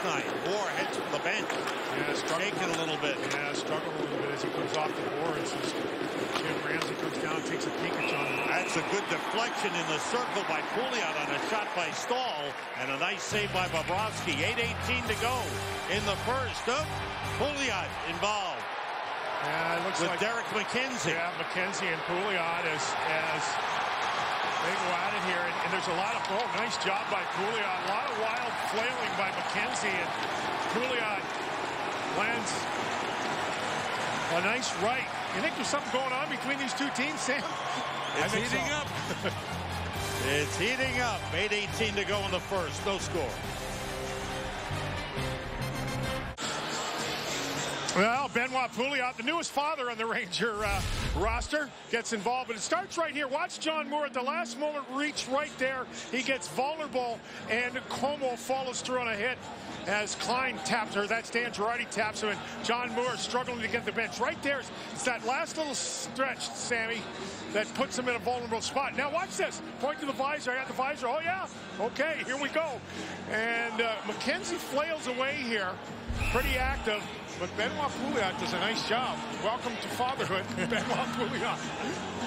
last night. Moore heads from the bench. Yeah, shaking a little bit. Yeah, struggled a little bit as he comes off the boards. Jim Ramsey comes down and takes a peek at John Moore. That's a good deflection in the circle by Pouliot on a shot by Stahl. And a nice save by Bobrovsky. 8:18 to go in the first. Pouliot involved. Yeah, it looks with like Derek McKenzie. Yeah, McKenzie and Pouliot as they go at it here. And there's a lot of, nice job by Pouliot. A lot of wild flailing by McKenzie. And Pouliot lands a nice right. You think there's something going on between these two teams, Sam? It's heating up. It's heating up. 8:18 to go in the first. No score. Well, Benoit Pouliot, the newest father on the Ranger roster, gets involved. But it starts right here. Watch John Moore at the last moment reach right there. He gets vulnerable, and Como follows through on a hit as Klein taps her. That's Dan Girardi taps him, and John Moore struggling to get the bench. Right there, it's that last little stretch, Sammy, that puts him in a vulnerable spot. Now watch this. Point to the visor. I got the visor. Oh, yeah. Okay, here we go. And McKenzie flails away here. Pretty active. But Benoit Pouliot does a nice job. Welcome to fatherhood, Benoit Pouliot.